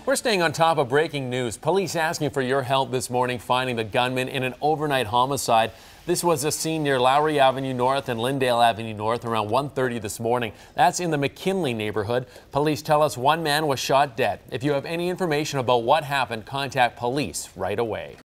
We're staying on top of breaking news. Police asking for your help this morning finding the gunman in an overnight homicide. This was a scene near Lowry Avenue North and Lyndale Avenue North around 1:30 this morning. That's in the McKinley neighborhood. Police tell us one man was shot dead. If you have any information about what happened, contact police right away.